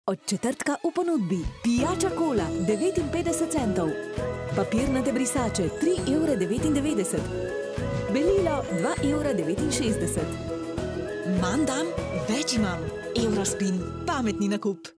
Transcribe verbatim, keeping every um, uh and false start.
Od četrtka v ponudbi pijača kola devetinpetdeset centov, papirnate brisače tri evre devetindevetdeset, belilo dva evra devetinšestdeset. Manj dam, več imam. Eurospin, pametni nakup.